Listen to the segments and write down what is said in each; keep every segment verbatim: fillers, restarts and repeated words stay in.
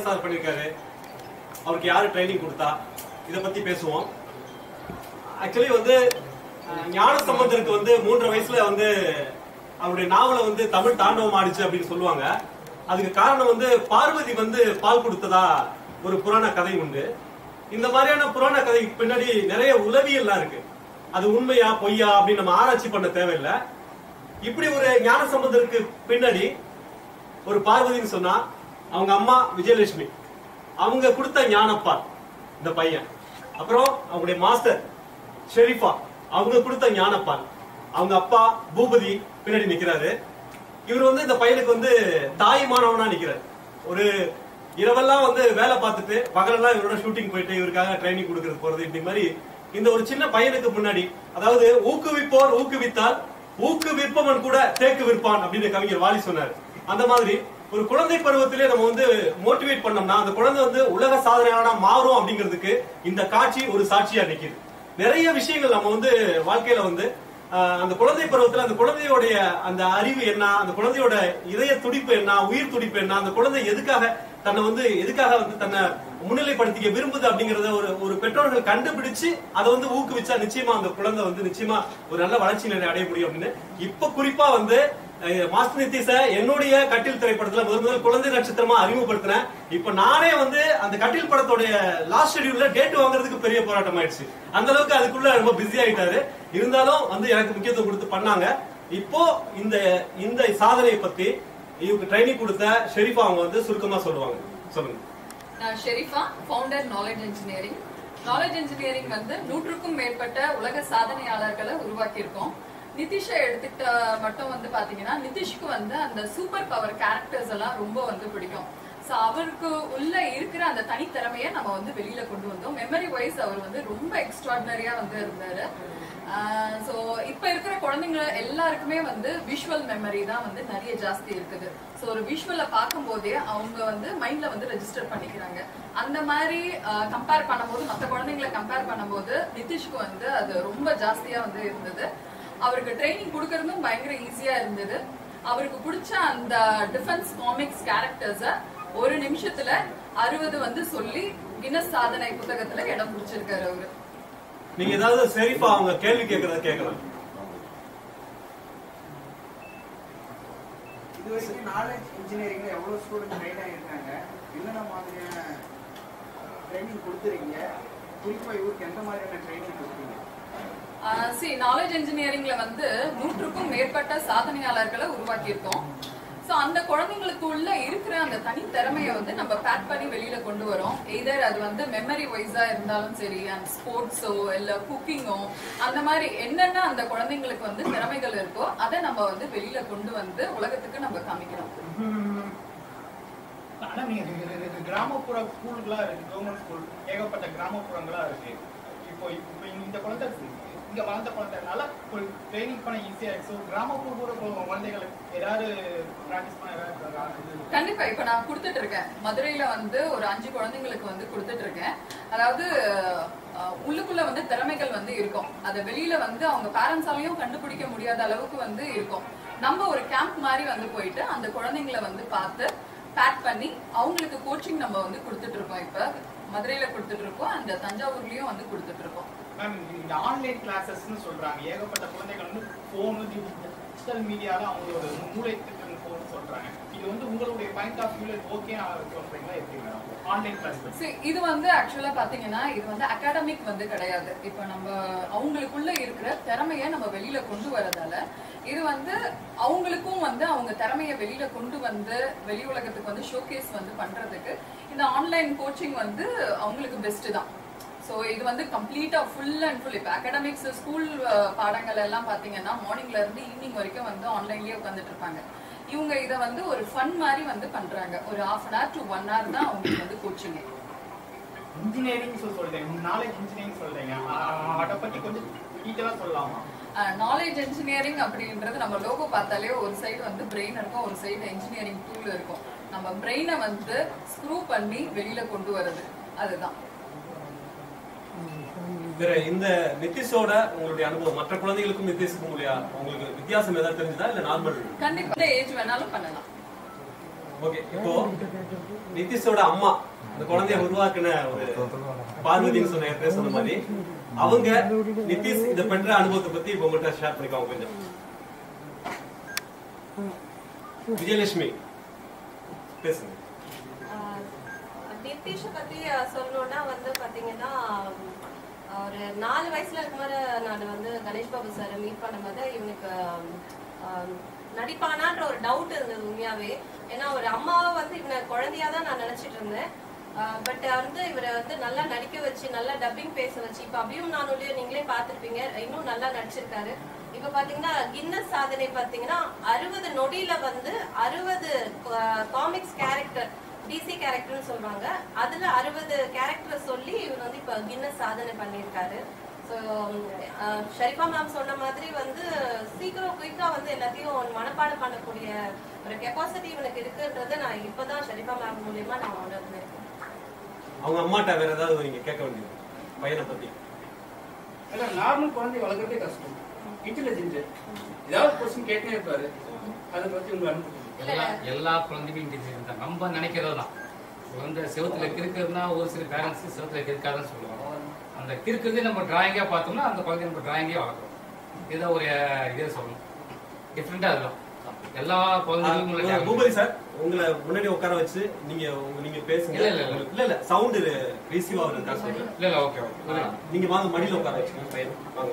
Sir பண்ணிருக்காரு, அவருக்கு யாரு ட்ரைனிங் கொடுத்தா, இதை பத்தி பேசுவோம். ஆக்சுவலி வந்து ஞான சம்பந்தருக்கு வந்து மூன்றரை வயசுல வந்து அவருடைய நாவலை வந்து தமிழ் தாண்டவம் ஆடிச்சு அப்படின்னு சொல்லுவாங்க. அதுக்கு காரணம் வந்து பார்வதி வந்து பால் கொடுத்ததா ஒரு புராண கதை உண்டு. இந்த மாதிரியான புராண கதைக்கு பின்னாடி நிறைய உளவியல்லாம் இருக்கு. அது உண்மையா பொய்யா அப்படின்னு நம்ம ஆராய்ச்சி பண்ண தேவையில்லை. இப்படி ஒரு ஞான சம்பந்தருக்கு பின்னாடி ஒரு பார்வதின்னு சொன்னா அவங்க அம்மா விஜயலட்சுமி, அவங்க கொடுத்த ஞானப்பால் இந்த பையன். அப்புறம் அவங்களுடைய மாஸ்டர் ஷெரீஃபா, அவங்க கொடுத்த ஞானப்பால். அவங்க அப்பா பூபதி பின்னாடி நிக்கிறாரு. இவர் வந்து இந்த பையனுக்கு வந்து தாய் மாணவனா நிக்கிறார். ஒரு இரவெல்லாம் வந்து வேலை பார்த்துட்டு பகலெல்லாம் இவரோட ஷூட்டிங் போயிட்டு இவருக்காக ட்ரைனிங் கொடுக்கறது போறது. இப்படி மாதிரி இந்த ஒரு சின்ன பையனுக்கு முன்னாடி, அதாவது ஊக்குவிப்போர் ஊக்குவித்தால் ஊக்குவிப்பவன் கூட தேக்கு விற்பான் அப்படின்னு கவிஞர் வாலி சொன்னார். அந்த மாதிரி ஒரு குழந்தை பருவத்திலே நம்ம வந்து மோட்டிவேட் பண்ணோம்னா அந்த குழந்தை வந்து உலக சாதனையாளனா மாறும் அப்படிங்கிறதுக்கு இந்த காட்சி ஒரு சாட்சியா நிக்குது. நிறைய விஷயங்கள் நம்ம வந்து வாழ்க்கையில வந்து அந்த குழந்தை பருவத்துல அந்த குழந்தையோடைய அந்த அறிவு என்ன, அந்த குழந்தையோட இதய துடிப்பு என்ன, உயிர் துடிப்பு என்ன, அந்த குழந்தை எதுக்காக தன்னை வந்து எதுக்காக வந்து தன்னை முன்னிலைப்படுத்திக்க விரும்புது அப்படிங்கறத ஒரு ஒரு பெற்றோர்கள் கண்டுபிடிச்சு அதை வந்து ஊக்குவிச்சா நிச்சயமா அந்த குழந்தை வந்து நிச்சயமா ஒரு நல்ல வளர்ச்சி நிலை அடைய முடியும் அப்படின்னு இப்ப குறிப்பா வந்து மாஸ்டர் நிதிஷ என்னுடைய கட்டில் திரைப்படத்துல முதல் முதல் குழந்தை நட்சத்திரமா அறிமுகப்படுத்தினேன். இப்ப நானே வந்து அந்த கட்டில் படத்தோடைய லாஸ்ட் ஷெட்யூல்ல டேட் வாங்குறதுக்கு பெரிய போராட்டம் ஆயிடுச்சு. அந்த அளவுக்கு அதுக்குள்ள ரொம்ப பிஸி ஆயிட்டாரு. இருந்தாலும் வந்து எனக்கு முக்கியத்துவம் கொடுத்து பண்ணாங்க. இப்போ இந்த இந்த சாதனையை பத்தி இவங்க ட்ரைனிங் கொடுத்த ஷெரீஃபா அவங்க வந்து சுருக்கமா சொல்லுவாங்க. சொல்லுங்க. நான் Sharifa, founder knowledge engineering. Knowledge engineering வந்து நூற்றுக்கும் மேற்பட்ட உலக சாதனையாளர்களை உருவாக்கி இருக்கோம். நிதிஷை எடுத்துக்கிட்ட மட்டும் வந்து பாத்தீங்கன்னா நிதிஷ்க்கு வந்து அந்த சூப்பர் பவர் கேரக்டர்ஸ் எல்லாம் ரொம்ப வந்து பிடிக்கும். சோ அவருக்கு உள்ள இருக்கிற அந்த தனித்திறமையை நம்ம வந்து வெளியில கொண்டு வந்தோம். மெமரி வைஸ் அவர் வந்து ரொம்ப எக்ஸ்ட்ராடினரியா வந்து இருந்தாரு. சோ இப்ப இருக்கிற குழந்தைங்க எல்லாருக்குமே வந்து விஷுவல் மெமரி தான் வந்து நிறைய ஜாஸ்தி இருக்குது. சோ ஒரு விஷுவலை பார்க்கும் போதே அவங்க வந்து மைண்ட்ல வந்து ரெஜிஸ்டர் பண்ணிக்கிறாங்க. அந்த மாதிரி கம்பேர் பண்ணும்போது மற்ற குழந்தைங்களை கம்பேர் பண்ணும்போது நிதிஷ்க்கு வந்து அது ரொம்ப ஜாஸ்தியா வந்து இருந்தது. அவருக்கு ட்ரைனிங் கொடுக்கறதும் பயங்கர ஈஸியா இருந்தது. அவருக்கு பிடிச்ச அந்த டிஃபென்ஸ் காமிக்ஸ் கேரக்டர்ஸ ஒரு நிமிஷத்துல அறுபது வந்து சொல்லி கின்னஸ் சாதனை புத்தகத்துல இடம் பிடிச்சிருக்காரு அவரு. நீங்க ஏதாவது ஷெரீஃபா அவங்க கேள்வி கேட்கறத கேட்கலாம். இது வரைக்கும் நாலேஜ் இன்ஜினியரிங்ல எவ்வளவு ஸ்டூடெண்ட் ட்ரெயின் ஆகிருக்காங்க, என்னென்ன மாதிரியான ட்ரைனிங் கொடுத்துருக்கீங்க, குறிப்பா இவருக்கு எந்த மாதிரியான ட்ரைனிங் கொடுத்தீங்க? சி நாலேஜ் இன்ஜினியரிங்ல வந்து நூற்றுக்கும் மேற்பட்ட சாதனையாளர்களை உருவாக்கி இருக்கோம். சோ அந்த குழந்தைங்களுக்கு உள்ள இருக்கிற அந்த தனி திறமையை வந்து நம்ம பேக் பண்ணி வெளியில கொண்டு வரோம். எதர் அது வந்து மெமரி வைஸா இருந்தாலும் சரி, அந்த ஸ்போர்ட்ஸோ இல்ல குக்கிங்கோ, அந்த மாதிரி என்னென்ன அந்த குழந்தைங்களுக்கு வந்து திறமைகள் இருக்கோ அதை நம்ம வந்து வெளியில கொண்டு வந்து உலகத்துக்கு நம்ம காமிக்கிறோம். ஆனா நீங்க கிராமப்புற ஸ்கூல்களா இருக்கு, கவர்மெண்ட் ஸ்கூல் ஏகப்பட்ட கிராமப்புறங்களா இருக்கு. இப்போ இப்போ இந்த குழந்தை இங்க வளர்ந்த குழந்தைனால ஒரு ட்ரைனிங் பண்ண ஈஸியா இருக்கு. கிராமப்புற குழந்தைகளுக்கு ஏதாவது பிராக்டிஸ் பண்ண கண்டிப்பா இப்ப நான் கொடுத்துட்டு இருக்கேன். மதுரையில வந்து ஒரு அஞ்சு குழந்தைங்களுக்கு வந்து கொடுத்துட்டு இருக்கேன். அதாவது உள்ளுக்குள்ள வந்து திறமைகள் வந்து இருக்கும். அதை வெளியில வந்து அவங்க பேரண்ட்ஸாலையும் கண்டுபிடிக்க முடியாத அளவுக்கு வந்து இருக்கும். நம்ம ஒரு கேம்ப் மாதிரி வந்து போயிட்டு அந்த குழந்தைங்களை வந்து பார்த்து பேக் பண்ணி அவங்களுக்கு கோச்சிங் நம்ம வந்து கொடுத்துட்டு இருக்கோம். இப்ப மதுரையில கொடுத்துட்டு இருக்கோம், அந்த தஞ்சாவூர்லயும் வந்து கொடுத்துட்டு இருக்கோம். இந்த ஆன்லைன் கிளாஸஸ்னு சொல்றாங்க, ஏகப்பட்ட குழந்தைகள் வந்து போன் டிஜிட்டல் மீடியால அவங்களோட மூளை திட்டம் போன் சொல்றாங்க. இது வந்து உங்களுடைய பாயிண்ட் ஆஃப் வியூல ஓகே சொல்றீங்களா? எப்படி மேடம் ஆன்லைன் கிளாஸ்? இது வந்து ஆக்சுவலா பாத்தீங்கன்னா இது வந்து அகாடமிக் வந்து கிடையாது. இப்ப நம்ம அவங்களுக்குள்ள இருக்கிற திறமைய நம்ம வெளியில கொண்டு வரதால இது வந்து அவங்களுக்கும் வந்து அவங்க திறமைய வெளியில கொண்டு வந்து வெளி உலகத்துக்கு வந்து ஷோகேஸ் வந்து பண்றதுக்கு இந்த ஆன்லைன் கோச்சிங் வந்து அவங்களுக்கு பெஸ்ட் தான். ஸோ இது வந்து கம்ப்ளீட்டா ஃபுல் அண்ட் ஃபுல் இப்போ அகாடமிக்ஸ் ஸ்கூல் பாடங்கள் எல்லாம் பாத்தீங்கன்னா மார்னிங்ல இருந்து ஈவினிங் வரைக்கும் வந்து ஆன்லைன்லயே உட்காந்துட்டு இருப்பாங்க. இவங்க இதை வந்து ஒரு ஃபன் மாதிரி வந்து பண்றாங்க. ஒரு half an hour to one hour தான் அவங்களுக்கு வந்து கோச்சிங். இன்ஜினியரிங் சொல்றீங்க, நாலேஜ் இன்ஜினியரிங் சொல்றீங்க, அதை பத்தி கொஞ்சம் டீட்டெயிலா சொல்லலாமா? நாலேஜ் இன்ஜினியரிங் அப்படின்றது நம்ம லோகோ பார்த்தாலே ஒரு சைடு வந்து பிரெயின் இருக்கும், ஒரு சைடு இன்ஜினியரிங் டூல் இருக்கும். நம்ம பிரெயினை வந்து ஸ்க்ரூ பண்ணி வெளியில கொண்டு வருது, அதுதான். இந்த நிதிஷோட உங்களுடைய அனுபவம் மற்ற குழந்தைகளுக்கும் நிதிஷுக்கும் உங்களுக்கு வித்தியாசம் ஏதாவது தெரிஞ்சதா இல்ல நார்மல்? கண்டிப்பா ஏஜ் வேணாலும் பண்ணலாம். ஓகே, இப்போ நிதிஷோட அம்மா அந்த குழந்தைய உருவாக்குன ஒரு பார்வதின்னு சொன்ன பேர் சொன்ன மாதிரி அவங்க நிதிஷ் இத பெற்ற அனுபவத்தை பத்தி இப்ப உங்கள்கிட்ட ஷேர் பண்ணிக்கோங்க கொஞ்சம். விஜயலட்சுமி பேசுங்க. நிதிஷ பத்தி சொல்லணும்னா வந்து பாத்தீங்கன்னா ஒரு நாலு வயசுல இருக்கும்போது நான் வந்து கணேஷ் பாபு சார் மீட் பண்ணும்போது இவனுக்கு நடிப்பானான்ற ஒரு டவுட் இருந்தது உண்மையாவே. ஏன்னா ஒரு அம்மாவை வந்து இவனை குழந்தையா தான் நான் நினைச்சிட்டு இருந்தேன். பட் வந்து இவரை வந்து நல்லா நடிக்க வச்சு நல்லா டப்பிங் பேச வச்சு இப்ப அப்படியும் நான் நீங்களே பாத்துருப்பீங்க, இன்னும் நல்லா நடிச்சிருக்காரு. இப்ப பாத்தீங்கன்னா கின்னஸ் சாதனை பாத்தீங்கன்னா அறுபது நொடியில வந்து அறுபது காமிக்ஸ் கேரக்டர் டிசி கேரக்டர்னு சொல்றாங்க, அதுல அறுபது கேரக்டர் சொல்லி இவர் வந்து இப்ப கின்னஸ் சாதனை பண்ணியிருக்காரு. ஸோ ஷரிஃபா மேம் சொன்ன மாதிரி வந்து சீக்கிரம் குயிக்கா வந்து எல்லாத்தையும் மனப்பாடம் பண்ணக்கூடிய ஒரு கெப்பாசிட்டி இவனுக்கு இருக்குன்றத நான் இப்பதான் ஷரிஃபா மேம் மூலியமா நான் உணர்ந்தேன். அவங்க அம்மாட்ட வேற ஏதாவது நீங்க கேட்க வேண்டியது பையனை பத்தி? நார்மல் குழந்தை வளர்க்கறதே கஷ்டம், இன்டெலிஜென்ட் ஏதாவது கொஸ்டின் கேட்டே இருப்பாரு. அதை பத்தி உங்க அனுபவம்? எல்லா குழந்தைகளும் இன்டெலிஜென்ட் தான், நம்ம நினைக்கிறது தான். குழந்தை செவத்துல கிறுக்குறதுனா ஒரு சில பேரண்ட்ஸ் செவத்துல கிறுக்காதுன்னு சொல்லுவாங்க. அந்த கிறுக்குறதே நம்ம டிராயிங்கா பார்த்தோம்னா அந்த குழந்தைய நம்ம டிராயிங்கே வளர்க்குறோம். இதுதான் ஒரு இதே சொல்லணும், டிஃப்ரெண்டா அதுதான் எல்லா குழந்தைகளும். பூபதி சார் உங்களை முன்னாடி உட்கார வச்சு நீங்க நீங்க பேசுங்க. இல்ல இல்ல இல்ல இல்ல சவுண்ட் ரிசீவ் ஆகுறதுக்கா சொல்றேன். இல்ல இல்ல ஓகே ஓகே நீங்க வாங்க மடியில உட்கார வச்சுக்கோங்க பையன் வாங்க.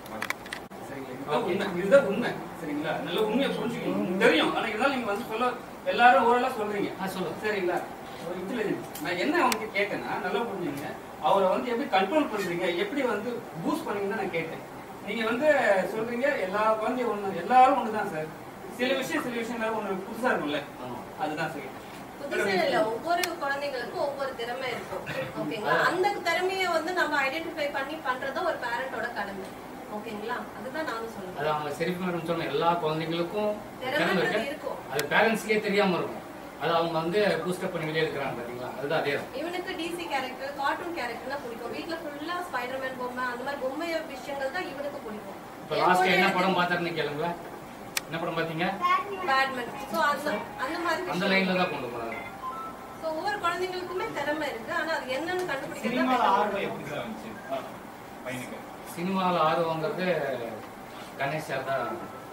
இதுதான் உண்மை சரிங்களா? நல்ல உண்மையை புரிஞ்சுக்கணும் தெரியும். ஆனா இருந்தாலும் நீங்க வந்து சொல்ல எல்லாரும் ஓரளா சொல்றீங்க சொல்லுங்க சரிங்களா? ஒரு இன்டெலிஜென்ட் நான் என்ன அவனுக்கு கேட்டேன்னா நல்லா புரிஞ்சுங்க, அவரை வந்து எப்படி கண்ட்ரோல் பண்றீங்க, எப்படி வந்து பூஸ்ட் பண்ணீங்கன்னு நான் கேட்டேன். நீங்க வந்து சொல்றீங்க எல்லா குழந்தையும் ஒண்ணு எல்லாரும் ஒண்ணுதான் சார், சில விஷயம் சில விஷயம் ஒண்ணு புதுசா இருக்கும்ல, அதுதான் சரி. புதுசா இல்ல, ஒவ்வொரு குழந்தைங்களுக்கும் ஒவ்வொரு திறமை இருக்கும் ஓகேங்களா? அந்த திறமையை வந்து நம்ம ஐடென்டிஃபை பண்ணி பண்றதும் ஒரு பேரண்டோட கடமை ஓகேங்களா? அதுதான் நானும் சொல்றேன். அது அவங்க சரி மேடம் சொன்ன எல்லா குழந்தைங்களுக்கும் திறமை இருக்கு, அது பேரண்ட்ஸ்க்கே தெரியாம இருக்கும். அது அவங்க வந்து பூஸ்டப் பண்ணி வெளியே இருக்கிறாங்க பாத்தீங்களா? அதுதான் அதே தான். இவனுக்கு டிசி கேரக்டர் கார்ட்டூன் கேரக்டர்னா பிடிக்கும். வீட்ல ஃபுல்லா ஸ்பைடர்மேன் பொம்மை அந்த மாதிரி பொம்மை விஷயங்கள் தான் இவனுக்கு பிடிக்கும். இப்ப லாஸ்ட் என்ன படம் பார்த்தாருன்னு கேளுங்க, என்ன படம் பாத்தீங்க? பேட்மேன். சோ அந்த அந்த மாதிரி அந்த லைன்ல தான் கொண்டு போறாங்க. சோ ஒவ்வொரு குழந்தைகளுக்குமே திறமை இருக்கு, ஆனா அது என்னன்னு கண்டுபிடிக்கிறது. சினிமால ஆர்வம் எப்படி சார் வந்துச்சு பையனுக்கு? சினிமால ஆர்வங்கிறது கணேஷ் சார் தான்.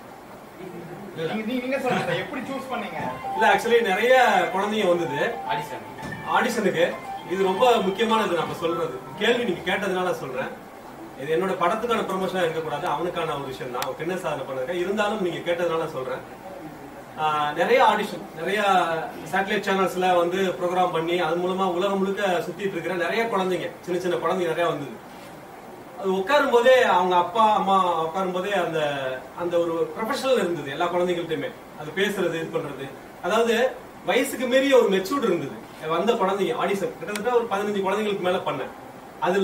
நீங்க சொல்லுங்க எப்படி சூஸ் பண்ணீங்க? இல்ல ஆக்சுவலி நிறைய குழந்தைங்க வந்தது ஆடிஷன் ஆடிஷனுக்கு. இது ரொம்ப முக்கியமானது நம்ம சொல்றது. கேள்வி நீங்க கேட்டதுனால சொல்றேன். இது என்னோட படத்துக்கான ப்ரொமோஷனா இருக்கக்கூடாது, அவனுக்கான ஒரு விஷயம் தான். என்ன சாதனை பண்ணிருக்க இருந்தாலும் நீங்க கேட்டதுனால சொல்றேன். நிறைய ஆடிஷன் நிறைய சேட்டலைட் சேனல்ஸ்ல வந்து ப்ரோக்ராம் பண்ணி அது மூலமா உலகம் முழுக்க சுத்திட்டு இருக்கிற நிறைய குழந்தைங்க சின்ன சின்ன குழந்தைங்க நிறைய வந்தது. அது உட்காரும் போதே அவங்க அப்பா அம்மா உட்காரும் போதே அந்த அந்த ஒரு ப்ரொஃபஷனல் இருந்தது எல்லா குழந்தைகள்ட்டையுமே. அது பேசுறது இது பண்றது, அதாவது வயசுக்கு மீறிய ஒரு மெச்சூர்ட் இருந்தது. வந்த குழந்தைங்க ஆடிஷன் கிட்டத்தட்ட ஒரு பதினஞ்சு குழந்தைங்களுக்கு மேல பண்ணேன். அதுல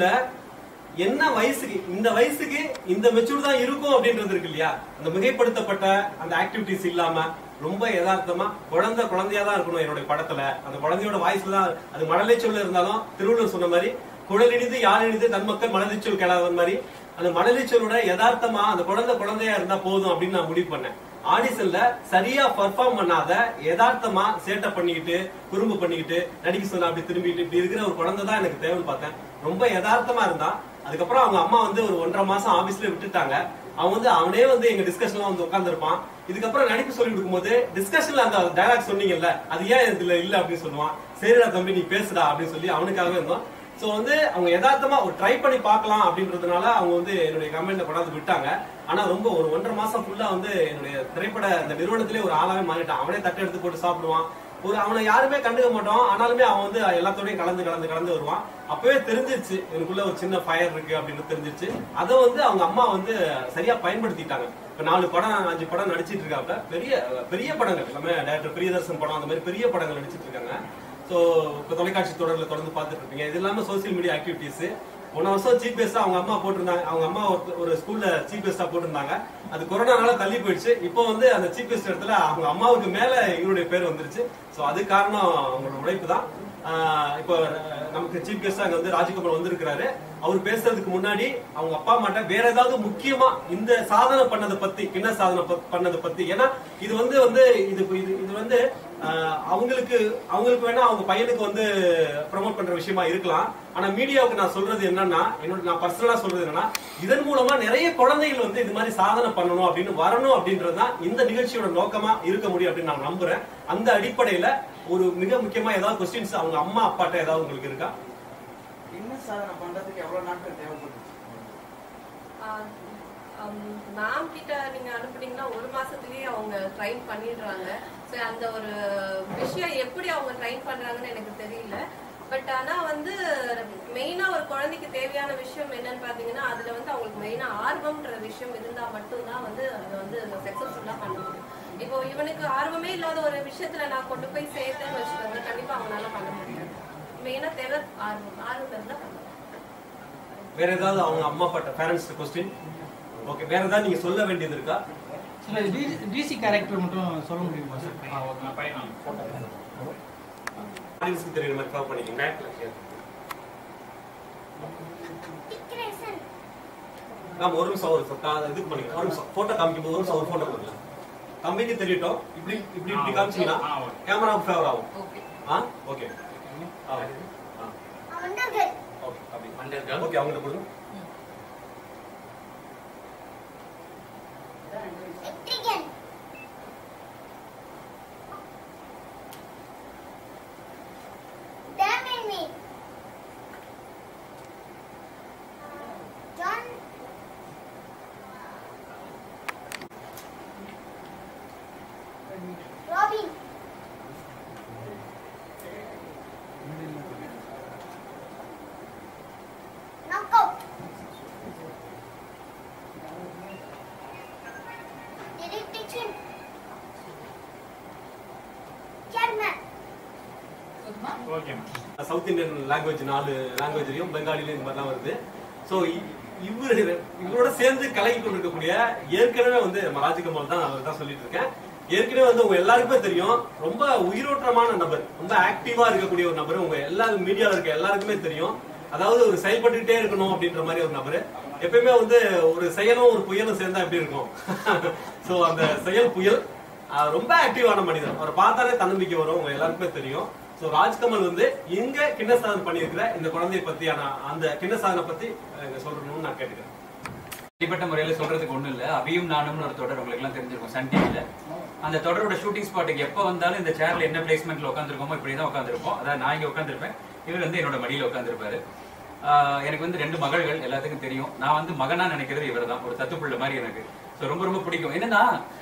என்ன வயசுக்கு இந்த வயசுக்கு இந்த மெச்சூர் தான் இருக்கும் அப்படின்றது இருக்கு இல்லையா? அந்த மிகைப்படுத்தப்பட்ட அந்த ஆக்டிவிட்டிஸ் இல்லாம ரொம்ப யதார்த்தமா குழந்தை குழந்தையா தான் இருக்கணும் என்னுடைய படத்துல. அந்த குழந்தையோட வாய்ஸ்ல தான் அது மழலை சொல்ல இருந்தாலும் திருவள்ளுவர் சொன்ன மாதிரி குழல் இனிது யார் இனிது தன் மக்கள் மனதிச்சொல் கேளாத மாதிரி அந்த மனதிச்சொலோட யதார்த்தமா அந்த குழந்தை குழந்தையா இருந்தா போதும் அப்படின்னு நான் முடிவு பண்ணேன். ஆடிஷன்ல சரியா பெர்ஃபார்ம் பண்ணாத யதார்த்தமா சேட்டை பண்ணிக்கிட்டு குறும்பு பண்ணிக்கிட்டு நடிக்க சொன்ன அப்படி திரும்பிட்டு இப்படி இருக்கிற ஒரு குழந்தை தான் எனக்கு தேவைன்னு பார்த்தேன். ரொம்ப யதார்த்தமா இருந்தான். அதுக்கப்புறம் அவங்க அம்மா வந்து ஒரு ஒன்றரை மாசம் ஆபீஸ்ல விட்டுட்டாங்க. அவன் வந்து அவனே வந்து எங்க டிஸ்கஷன்ல வந்து உட்கார்ந்து இருப்பான். இதுக்கப்புறம் நடிப்பு சொல்லி கொடுக்கும்போது டிஸ்கஷன்ல அந்த டயலாக் சொன்னீங்கல்ல அது ஏன் இதுல இல்ல அப்படின்னு சொல்லுவான். சரிடா தம்பி நீ பேசுடா அப்படின்னு சொல்லி அவனுக்காகவே இருந்தோம். சோ வந்து அவங்க யதார்த்தமா ஒரு ட்ரை பண்ணி பார்க்கலாம் அப்படின்றதுனால அவங்க வந்து என்னுடைய கம்பெனில கொண்டாந்து விட்டாங்க. ஆனா ரொம்ப ஒரு ஒன்றரை மாசம் ஃபுல்லா வந்து என்னுடைய திரைப்பட இந்த நிறுவனத்திலே ஒரு ஆளாவே மாறிட்டான். அவனே தட்டு எடுத்து போட்டு சாப்பிடுவான். ஒரு அவனை யாருமே கண்டுக்க மாட்டோம். ஆனாலுமே அவன் வந்து எல்லாத்தோடையும் கலந்து கலந்து கலந்து வருவான். அப்பவே தெரிஞ்சிருச்சு எனக்குள்ள ஒரு சின்ன ஃபயர் இருக்கு அப்படின்னு தெரிஞ்சிருச்சு. அதை வந்து அவங்க அம்மா வந்து சரியா பயன்படுத்திட்டாங்க. இப்ப நாலு படம் அஞ்சு படம் நடிச்சிட்டு இருக்காங்க. பெரிய பெரிய படங்கள் எல்லாமே டைரக்டர் பிரியதர்சன் படம் அந்த மாதிரி பெரிய படங்கள் நடிச்சிட்டு இருக்காங்க. சோ இப்ப தொலைக்காட்சி தொடர்ல தொடர்ந்து பார்த்துட்டு இருப்பீங்க. இது இல்லாம சோசியல் மீடியா ஆக்டிவிட்டிஸ் போன வருஷம் சீஃப் கெஸ்டா அவங்க அம்மா போட்டிருந்தாங்க. அவங்க அம்மா ஒரு ஸ்கூல்ல சீஃப் கெஸ்டா போட்டிருந்தாங்க. அது கொரோனானால தள்ளி போயிடுச்சு. இப்போ வந்து அந்த சீஃப் கெஸ்ட் இடத்துல அவங்க அம்மாவுக்கு மேல இவருடைய பேர் வந்துருச்சு. சோ அது காரணம் அவங்களோட உழைப்பு தான். இப்போ நமக்கு சீஃப் கெஸ்டா அங்க வந்து ராஜ்கமல் வந்திருக்கிறாரு. அவர் பேசுறதுக்கு முன்னாடி அவங்க அப்பா அம்மாட்ட வேற ஏதாவது முக்கியமா இந்த சாதனை பண்ணதை பத்தி என்ன சாதனை பண்ணதை பத்தி, ஏன்னா இது வந்து வந்து இது இது வந்து அவங்களுக்கு அவங்களுக்கு வேணா அவங்க பையனுக்கு வந்து ப்ரமோட் பண்ற விஷயமா இருக்கலாம். ஆனா மீடியாவுக்கு நான் சொல்றது என்னன்னா, என்னோட நான் பர்சனலா சொல்றது என்னன்னா, இதன் மூலமா நிறைய குழந்தைகள் வந்து இது மாதிரி சாதனை பண்ணணும் அப்படின்னு வரணும் அப்படின்றதுதான் இந்த நிகழ்ச்சியோட நோக்கமா இருக்க முடியும் அப்படின்னு நான் நம்புறேன். அந்த அடிப்படையில ஒரு மிக முக்கியமா ஏதாவது கொஸ்டின்ஸ் அவங்க அம்மா அப்பாட்ட ஏதாவது உங்களுக்கு இருக்கா? என்ன சாதனை பண்றதுக்கு எவ்வளவு நாட்கள் தேவைப்படுது? மேம் கிட்ட நீங்க அனுப்புனீங்கன்னா ஒரு மாசத்துலயே அவங்க ட்ரைன் பண்ணிடுறாங்க. ஸோ அந்த ஒரு விஷயம் எப்படி அவங்க ட்ரைன் பண்றாங்கன்னு எனக்கு தெரியல. பட் ஆனா வந்து மெயினா ஒரு குழந்தைக்கு தேவையான விஷயம் என்னன்னு பாத்தீங்கன்னா, அதுல வந்து அவங்களுக்கு மெயினா ஆர்வம்ன்ற விஷயம் இருந்தா மட்டும்தான் வந்து அதை வந்து சக்சஸ்ஃபுல்லா பண்ண முடியும். இப்போ இவனுக்கு ஆர்வமே இல்லாத ஒரு விஷயத்துல நான் கொண்டு போய் சேர்த்தேன்னு வச்சுக்கோங்க, கண்டிப்பா அவங்களால பண்ண முடியாது. மெயினா தேவை ஆர்வம். ஆர்வம் இருந்தா பண்ண முடியும். வேற ஏதாவது அவங்க அம்மா அப்பாட்ட பேரண்ட்ஸ் கொஸ்டின்? ஓகே, வேற ஏதாவது நீங்க சொல்ல வேண்டியது இருக்கா? டிசி கேரக்டர் மட்டும் சொல்ல முடியுமா சார்? ஆடியன்ஸ்க்கு தெரியுற மாதிரி கவர் பண்ணிக்கங்க. நாம ஒரு நிமிஷம் ஒரு இதுக்கு பண்ணிக்கலாம். ஒரு நிமிஷம் போட்டோ காமிக்கும் போது ஒரு நிமிஷம் ஒரு போட்டோ கொடுக்கலாம். கம்பெனி தெரியட்டும். இப்படி இப்படி இப்படி காமிச்சீங்கன்னா கேமரா ஃபேவர் ஆகும். ஆ ஓகே. ஆ ஓகே அப்படி மண்டர் ஓகே அவங்க கொடுங்க. Robin. Knockout. Dedication. Chairman. South Indian language நாலு லாங்குவேஜ்லயும் பெங்காலிலையும் இந்த மாதிரிலாம் வருது. ஸோ இவரு இவரோட சேர்ந்து கலக்கி கொண்டிருக்கக்கூடிய ஏற்கனவே வந்து நம்ம ராஜ்கமல் தான் அவர் தான் சொல்லிட்டு இருக்கேன். ஏற்கனவே வந்து உங்க எல்லாருக்குமே தெரியும், ரொம்ப உயிரோட்டமான நபர், ரொம்ப ஆக்டிவா இருக்கக்கூடிய ஒரு நபர். உங்க எல்லா மீடியால இருக்க எல்லாருக்குமே தெரியும். அதாவது ஒரு செயல்பட்டுட்டே இருக்கணும் அப்படின்ற மாதிரி ஒரு நபர். எப்பயுமே வந்து ஒரு செயலும் ஒரு புயலும் சேர்ந்தா எப்படி இருக்கும்? சோ அந்த செயல் புயல் ரொம்ப ஆக்டிவான மனிதர். அவரை பார்த்தாலே தன்னம்பிக்கை வரும், உங்க எல்லாருக்குமே தெரியும். சோ ராஜ்கமல் வந்து இங்க கிண்ண சாதனை பண்ணியிருக்கிற இந்த குழந்தைய பத்தியான அந்த கிண்ண சாதனை பத்தி சொல்லணும்னு நான் கேட்டுக்கிறேன். தனிப்பட்ட முறையில சொல்றதுக்கு ஒண்ணும் இல்ல. அபியும் நானும் ஒரு தொடர் உங்களுக்கு எல்லாம் தெரிஞ்சிருக்கும் சன் டிவில. அந்த தொடரோட ஷூட்டிங் ஸ்பாட்டுக்கு எப்ப வந்தாலும் இந்த சேர்ல என்ன பிளேஸ்மெண்ட்ல உட்காந்துருக்கோமோ இப்படிதான் உட்காந்துருப்போம். அதாவது நான் இங்க உட்காந்துருப்பேன், இவர் வந்து என்னோட மடியில உட்காந்துருப்பாரு. எனக்கு வந்து ரெண்டு மகள்கள், எல்லாத்துக்கும் தெரியும். நான் வந்து மகனா நினைக்கிறது இவர் தான், ஒரு தத்துப்புள்ள மாதிரி எனக்கு. ரொம்ப ரொம்ப பிடிக்கும். என்னன்னா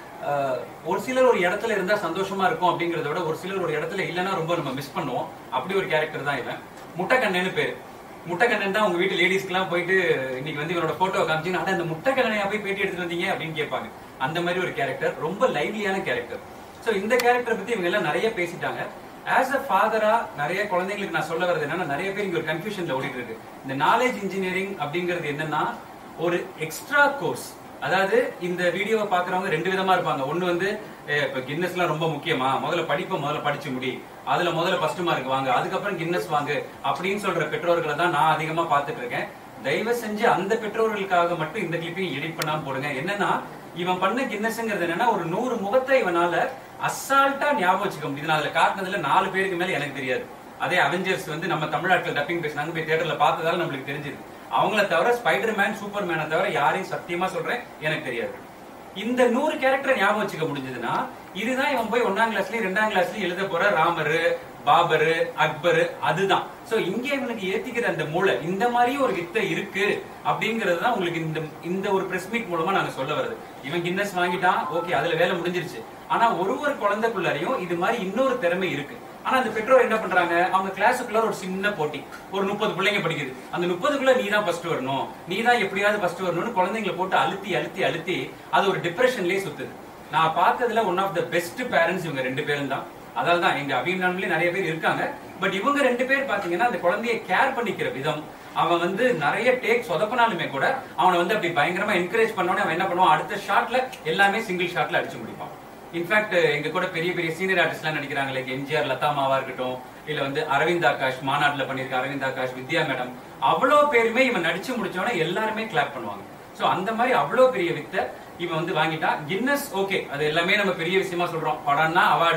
ஒரு சிலர் ஒரு இடத்துல இருந்தா சந்தோஷமா இருக்கும் அப்படிங்கறத விட ஒரு சிலர் ஒரு இடத்துல இல்லைன்னா ரொம்ப நம்ம மிஸ் பண்ணுவோம். அப்படி ஒரு கேரக்டர் தான் இவன். முட்டைக்கண்ணன்னு பேரு. முட்டைக்கண்ணன் தான் உங்க வீட்டு லேடிஸ்க்கு எல்லாம் போயிட்டு இன்னைக்கு வந்து இவனோட போட்டோ காமிச்சீங்கன்னா அந்த முட்டைக்கண்ணனையா போய் பேட்டி எடுத்துட்டு வந்தீங்க அப்படின்னு கேட்பாங்க. அந்த மாதிரி ஒரு கேரக்டர், ரொம்ப லைவ்லியான கேரக்டர். சோ இந்த கேரக்டரை பத்தி இவங்க எல்லாம் நிறைய பேசிட்டாங்க. ஆஸ் அ ஃபாதரா நிறைய குழந்தைங்களுக்கு நான் சொல்ல வர்றது என்னன்னா, நிறைய பேர் இங்க ஒரு கன்ஃபியூஷன்ல ஓடிட்டு இருக்கு. இந்த நாலேஜ் இன்ஜினியரிங் அப்படிங்கிறது என்னன்னா ஒரு எக்ஸ்ட்ரா கோர்ஸ். அதாவது இந்த வீடியோவை பாக்குறவங்க ரெண்டு விதமா இருப்பாங்க. ஒண்ணு வந்து இப்ப கின்னஸ் எல்லாம் ரொம்ப முக்கியமா, முதல்ல படிப்பை முதல்ல படிச்சு முடி, அதுல முதல்ல ஃபர்ஸ்ட் மார்க் வாங்க, அதுக்கப்புறம் கின்னஸ் வாங்கு அப்படின்னு சொல்ற பெற்றோர்களை தான் நான் அதிகமா பாத்துட்டு இருக்கேன். தயவு செஞ்சு அந்த பெற்றோர்களுக்காக மட்டும் இந்த கிளிப்பையும் எடிட் பண்ணாம போடுங்க. என்னன்னா இவன் பண்ண கின்னஸ்ங்கிறது என்னன்னா ஒரு நூறு முகத்தை இவனால அசால்ட்டா ஞாபகம் வச்சுக்க முடியுது. அதுல காட்டினதுல நாலு பேருக்கு மேல எனக்கு தெரியாது. அதே அவெஞ்சர்ஸ் வந்து நம்ம தமிழ்நாட்டில் டப்பிங் பேசினாங்க, போய் தியேட்டர்ல பார்த்ததால நம்மளுக்கு தெரிஞ்சது. அவங்கள தவிர ஸ்பைடர் மேன், சூப்பர் மேனை தவிர யாரையும் சத்தியமா சொல்றேன் எனக்கு தெரியாது. இந்த நூறு கேரக்டரை ஞாபகம் வச்சுக்க முடிஞ்சதுன்னா இதுதான் இவன் போய் ஒன்னாம் கிளாஸ்லயும் ரெண்டாம் கிளாஸ்லயும் எழுத போற ராமரு, பாபரு, அக்பரு. அதுதான். சோ இங்க இவனுக்கு ஏத்திக்கிற அந்த மூளை, இந்த மாதிரியும் ஒரு வித்தை இருக்கு அப்படிங்கறது தான் உங்களுக்கு இந்த இந்த ஒரு பிரஸ் மீட் மூலமா நாங்க சொல்ல வருது. இவன் கின்னஸ் வாங்கிட்டான், ஓகே, அதுல வேலை முடிஞ்சிருச்சு. ஆனா ஒரு ஒரு குழந்தைக்குள்ளாரையும் இது மாதிரி இன்னொரு திறமை இருக்கு. ஆனா அந்த பெற்றோர் என்ன பண்றாங்க, அவங்க கிளாஸுக்குள்ள ஒரு சின்ன போட்டி, ஒரு முப்பது பிள்ளைங்க படிக்குது, அந்த முப்பதுக்குள்ள நீ தான் ஃபர்ஸ்ட் வரணும், நீ தான் எப்படியாவது ஃபர்ஸ்ட் வரணும்னு குழந்தைங்களை போட்டு அழுத்தி அழுத்தி அழுத்தி அது ஒரு டிப்ரெஷன்லயே சுத்துது. நான் பார்த்ததுல one of the best parents இவங்க ரெண்டு பேரும் தான். அதால தான் எங்க அபிமானிலே நிறைய பேர் இருக்காங்க. பட் இவங்க ரெண்டு பேர் பாத்தீங்கன்னா அந்த குழந்தைய கேர் பண்ணிக்கிற விதம், அவன் வந்து நிறைய டேக் சொதப்பினாலுமே கூட அவனை வந்து அப்படி பயங்கரமா என்கரேஜ் பண்ணோன்னே அவன் என்ன பண்ணுவான், அடுத்த ஷாட்ல எல்லாமே சிங்கிள் ஷாட்ல அடிச்சு முடிப்பான். இன்ஃபேக்ட் எங்க கூட பெரிய பெரிய சீனியர் ஆர்டிஸ்ட் எல்லாம் நடிக்கிறாங்க, லைக் எம்ஜிஆர், லதாமாவா இருக்கட்டும், இல்ல வந்து அரவிந்த் ஆகாஷ் மாநாட்டுல பண்ணிருக்க அரவிந்த் ஆகாஷ், வித்யா மேடம், அவ்வளவு பேருமே இவன் நடிச்சு முடிச்சோன்னா எல்லாருமே கிளாப் பண்ணுவாங்க. சோ அந்த மாதிரி அவ்வளவு பெரிய வித்தை இவன் வந்து வாங்கிட்டான். கின்னஸ் ஓகே, அது எல்லாமே நம்ம பெரிய விஷயமா சொல்றோம். படம்னா அவார்டு,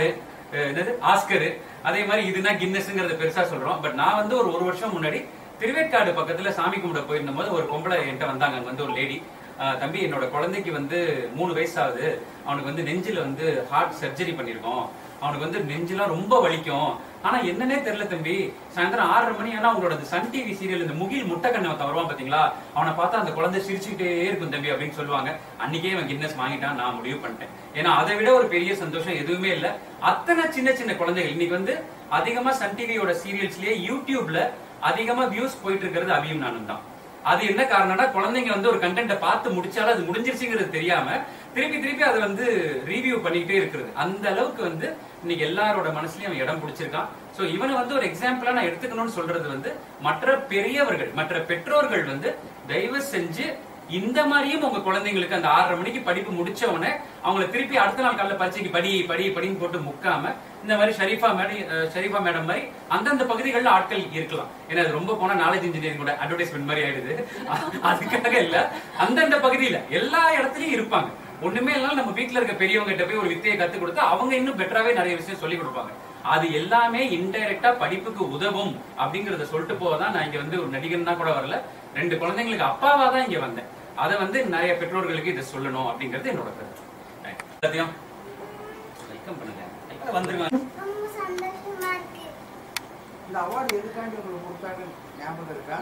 என்னது ஆஸ்கர், அதே மாதிரி இதுனா கின்னஸ்ங்கிறத பெருசா சொல்றோம். பட் நான் வந்து ஒரு ஒரு வருஷம் முன்னாடி திருவேற்காடு பக்கத்துல சாமி கும்பிட போயிருந்த போது ஒரு பொம்பளை என்கிட்ட வந்தாங்க. அங்க வந்து ஒரு லேடி, தம்பி என்னோட குழந்தைக்கு வந்து மூணு வயசு ஆகுது, அவனுக்கு வந்து நெஞ்சில வந்து ஹார்ட் சர்ஜரி பண்ணிருக்கோம், அவனுக்கு வந்து நெஞ்செல்லாம் ரொம்ப வலிக்கும், ஆனா என்னன்னே தெரியல தம்பி, சாயந்தரம் ஆறரை மணி ஆனா அவங்களோட சன் டிவி சீரியல் இந்த முகில் முட்டைக்கண்ணை வருவான் பாத்தீங்களா, அவனை பார்த்தா அந்த குழந்தை சிரிச்சுக்கிட்டே இருக்கும் தம்பி அப்படின்னு சொல்லுவாங்க. அன்னைக்கே அவன் கின்னஸ் வாங்கிட்டான். நான் முடிவு பண்ணிட்டேன். ஏன்னா அதை விட ஒரு பெரிய சந்தோஷம் எதுவுமே இல்ல. அத்தனை சின்ன சின்ன குழந்தைகள் இன்னைக்கு வந்து அதிகமா சன் டிவியோட சீரியல்ஸ்லயே யூடியூப்ல அதிகமா வியூஸ் போயிட்டு இருக்கிறது அபியும் நானும் தான். அது என்ன காரணம்னா குழந்தைங்க வந்து ஒரு கண்டென்ட்டை பார்த்து முடிச்சாலும் அது முடிஞ்சிருச்சுங்கிறது தெரியாம திருப்பி திருப்பி அதை வந்து ரிவ்யூ பண்ணிக்கிட்டே இருக்கிறது. அந்த அளவுக்கு வந்து இன்னைக்கு எல்லாரோட மனசுலயும் அவன் இடம் பிடிச்சிருக்கான். சோ இவனை வந்து ஒரு எக்ஸாம்பிளா நான் எடுத்துக்கணும்னு சொல்றது வந்து மற்ற பெரியவர்கள் மற்ற பெற்றோர்கள் வந்து தயவு செஞ்சு இந்த மாதிரியும் உங்க குழந்தைங்களுக்கு அந்த ஆறரை மணிக்கு படிப்பு முடிச்சவனே அவங்களை திருப்பி அடுத்த நாள் காலையில பரீட்சைக்கு படி படி படின்னு போட்டு முக்காம இந்த மாதிரி ஷரீஃபா மேடம் ஷரீஃபா மேடம் மாதிரி அந்தந்த பகுதிகளில் ஆட்கள் இருக்கலாம். ஏன்னா அது ரொம்ப போனா நாலேஜ் இன்ஜினியரிங் கூட அட்வர்டைஸ்மெண்ட் மாதிரி ஆயிடுது. அதுக்காக இல்ல, அந்தந்த பகுதியில எல்லா இடத்துலயும் இருப்பாங்க. ஒண்ணுமே இல்லைனாலும் நம்ம வீட்டுல இருக்க பெரியவங்க கிட்ட போய் ஒரு வித்தையை கத்து கொடுத்தா அவங்க இன்னும் பெட்டராவே நிறைய விஷயம் சொல்லி கொடுப்பாங்க. அது எல்லாமே இன்டைரக்டா படிப்புக்கு உதவும் அப்படிங்கறத சொல்லிட்டு போவதான் நான் இங்க வந்து ஒரு நடிகர்னா கூட வரல, ரெண்டு குழந்தைங்களுக்கு அப்பாவா தான் இங்க வந்தேன். அதை வந்து நிறைய பெற்றோர்களுக்கு இதை சொல்லணும் அப்படிங்கிறது என்னோட கருத்து. எல்லாத்தையும் வெல்கம் பண்ணுங்க, வந்துருங்க. ரொம்ப சந்தோஷமா இருக்கு. இந்த அவார்டு எதுக்காண்டி உங்களுக்கு கொடுத்தாங்க ஞாபகம் இருக்கா?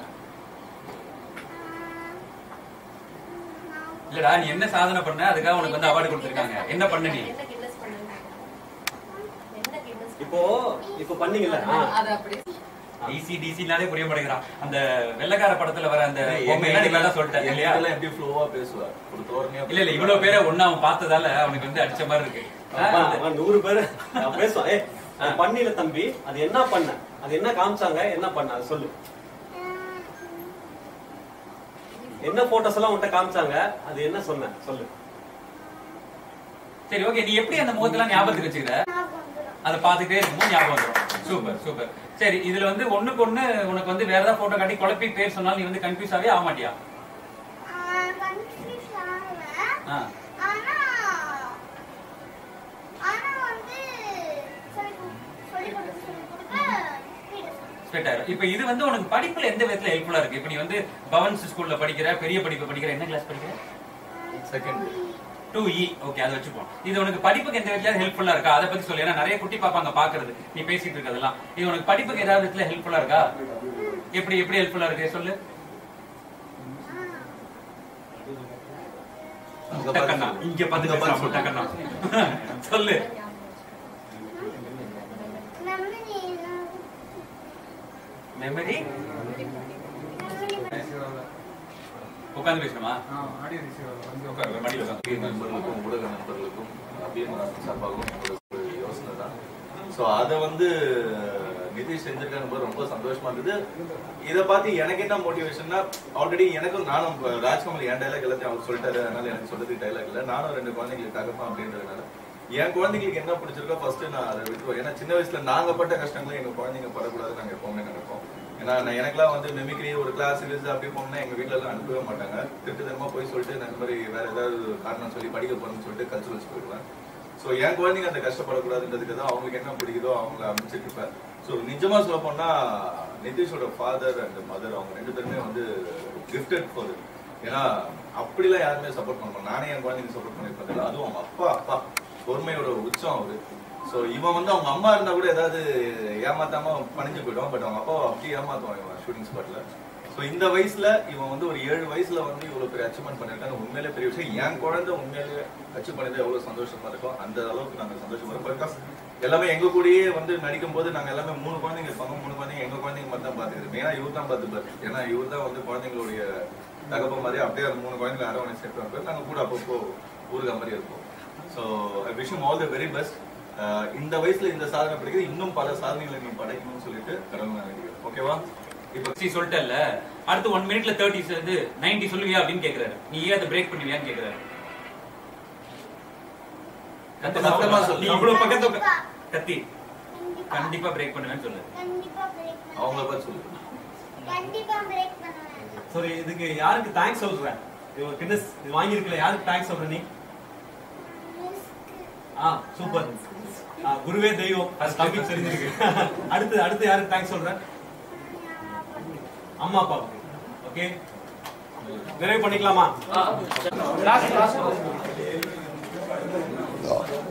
இல்லடா நீ என்ன சாதனை பண்ண அதுக்காக உனக்கு வந்து அவார்டு கொடுத்திருக்காங்க. என்ன பண்ண நீ? இப்போ இப்போ பண்ணீங்கல்ல அது அப்படி டிசி டிசினாலே புரிய மாட்டேங்கிறான். அந்த வெள்ளக்கார படத்துல வர அந்த பொம்மை எல்லாம் நீ வேணா சொல்லிட்டேன் இல்லையா? எப்படி ஃப்ளோவா பேசுவார் ஒரு தோரணையா. இல்ல இல்ல இவ்வளவு பேரை ஒண்ணா அவன் பார்த்ததால அவனுக்கு வந்து அடிச்ச மாதிரி இருக்கு. நூறு பேரு பேசுவான். ஏ பண்ணில தம்பி அது என்ன பண்ண, அது என்ன காமிச்சாங்க, என்ன பண்ண அது சொல்லு. என்ன போட்டோஸ் எல்லாம் உன்கிட்ட காமிச்சாங்க, அது என்ன சொன்ன சொல்லு. சரி ஓகே, நீ எப்படி அந்த முகத்தெல்லாம் ஞாபகத்துக்கு வச்சுக்கிற? அதை பாத்துக்கிட்டே இருக்கும்போது ஞாபகம் வந்துடும். Super super. சரி இதுல வந்து ஒண்ணுக்கு ஒண்ணு உனக்கு வந்து வேற ஏதாவது போட்டோ காட்டி குழப்பி பேர் சொன்னாலும் நீ வந்து கன்ஃபியூஸ் ஆகவே ஆக மாட்டியா? இப்ப இது வந்து உனக்கு படிப்புல எந்த விதத்துல ஹெல்ப்ஃபுல்லா இருக்கு? இப்ப நீ வந்து பவன்ஸ் ஸ்கூல்ல படிக்கிற, பெரிய படிப்பு படிக்கிற, என்ன கிளாஸ் படிக்கிற? செகண்ட் டூ இ. ஓகே அதை வச்சுப்போம். இது உனக்கு படிப்புக்கு எந்த விதத்துல ஹெல்ப்ஃபுல்லா இருக்கா அதை பத்தி சொல்லு. ஏன்னா நிறைய குட்டி பாப்பாங்க பாக்குறது நீ பேசிட்டு இருக்கதெல்லாம். இது உனக்கு படிப்புக்கு ஏதாவது விதத்துல ஹெல்ப்ஃபுல்லா இருக்கா? எப்படி எப்படி ஹெல்ப்ஃபுல்லா இருக்கு சொல்லு. இங்க பாத்து சொல்லு. மெமரி உட்காந்து பேசணுமா? நண்பர்களுக்கும் ஊடக நண்பர்களுக்கும் அப்படியே சார்பாகவும் யோசனை தான். ஸோ அதை வந்து நிதிஷ் செஞ்சிருக்காங்க ரொம்ப சந்தோஷமா இருந்தது. இதை பார்த்து எனக்கு என்ன மோட்டிவேஷன்னா, ஆல்ரெடி எனக்கும் நானும் ராஜ்கமல் என் டைலாக் எல்லாத்தையும் அவர் சொல்லிட்டாரு, அதனால எனக்கு சொல்றதுக்கு டைலாக் இல்லை. நானும் ரெண்டு குழந்தைங்களுக்கு தகப்பேன் அப்படின்றதுனால என் குழந்தைங்களுக்கு என்ன பிடிச்சிருக்கோ ஃபர்ஸ்ட் நான் அதை விட்டுருவேன். ஏன்னா சின்ன வயசுல நாங்க பட்ட கஷ்டங்களும் எங்க குழந்தைங்க படக்கூடாது நாங்க எப்பவுமே நினைப்போம். ஏன்னா எனக்குலாம் வந்து மிமிக்ரி ஒரு கிளாஸ் இருக்கு அப்படி போனோம்னா எங்க வீட்டுல எல்லாம் அனுப்பவே மாட்டாங்க. திருட்டுத்தனமா போய் சொல்லிட்டு நான் இந்த மாதிரி வேற ஏதாவது காரணம் சொல்லி படிக்க போறேன்னு சொல்லிட்டு கல்ச்சுரல்ஸ் போயிடுவேன். ஸோ என் குழந்தைங்க அந்த கஷ்டப்படக்கூடாதுன்றதுக்கு தான் அவங்களுக்கு என்ன பிடிக்குதோ அவங்கள அமைச்சிட்டு இருப்பேன். ஸோ நிஜமா சொல்ல போனா நிதிஷோட ஃபாதர் அண்ட் மதர் அவங்க ரெண்டு பேருமே வந்து கிஃப்டட் ஃபார். ஏன்னா அப்படிலாம் யாருமே சப்போர்ட் பண்ண, நானே என் குழந்தைங்க சப்போர்ட் பண்ணிருப்பேன். அதுவும் அவங்க அப்பா அப்பா பொறுமையோட உச்சம் அவரு. ஸோ இவன் வந்து அவங்க அம்மா இருந்தா கூட ஏதாவது ஏமாத்தாம பணிஞ்சு போயிடுவான். பட் அவங்க அப்பாவை அப்படி ஏமாத்துவான் இவன் ஷூட்டிங் ஸ்பாட்ல. ஸோ இந்த வயசுல இவன் வந்து ஒரு ஏழு வயசுல வந்து இவ்வளவு பெரிய அச்சீவ்மெண்ட் பண்ணிருக்காங்க. உண்மையிலே பெரிய விஷயம். என் குழந்தை உண்மையிலேயே அச்சீவ் பண்ணது எவ்வளவு சந்தோஷமா இருக்கும். அந்த அளவுக்கு நாங்க சந்தோஷமா இருக்கோம். பிகாஸ் எல்லாமே எங்க கூடயே வந்து நடிக்கும் போது நாங்க எல்லாமே மூணு குழந்தைங்க இருப்பாங்க. மூணு குழந்தைங்க எங்க குழந்தைங்க மட்டும் தான் பாத்துக்கிறது. மெயினா இவர் தான் பாத்துப்பாரு. ஏன்னா இவர் தான் வந்து குழந்தைங்களுடைய தகப்ப மாதிரி அப்படியே அந்த மூணு குழந்தைங்க அரவணை சேர்த்து வைப்பாரு. நாங்க கூட அப்பப்போ ஊருகா மாதிரி இருப்போம். So I wish you all the very best. இந்த வயசுல இந்த சாதனை படிக்கிறது இன்னும் பல சாதனைகளை நீ படைக்கணும்னு சொல்லிட்டு கடவுள் நான் நினைக்கிறேன். ஓகேவா? இப்ப சி சொல்லிட்டல, அடுத்து ஒன் மினிட்ல தேர்ட்டி வந்து நைன்டி சொல்லுவியா அப்படின்னு கேக்குறாரு. நீ ஏன் அதை பிரேக் பண்ணுவியான்னு கேக்குறாரு. சத்தமா சொல்லு. இவ்வளவு பக்கத்து கத்தி கண்டிப்பா பிரேக் பண்ணுவேன்னு சொல்லு. அவங்கள பார்த்து சொல்லு. கண்டிப்பா பிரேக் பண்ணுவேன். சரி இதுக்கு யாருக்கு தேங்க்ஸ் சொல்ற? இது கின்னஸ் இது வாங்கி இருக்கல, யாருக்கு தேங்க்ஸ் சொல்ற நீ? ஆ சூப்பர். குருவே தெய்வம் அது தம்பிக்கு தெரிஞ்சிருக்கு. அடுத்து அடுத்து யாருக்கு தேங்க்ஸ் சொல்றேன்? அம்மா அப்பாவுக்கு. ஓகே, நிறைவு பண்ணிக்கலாமா?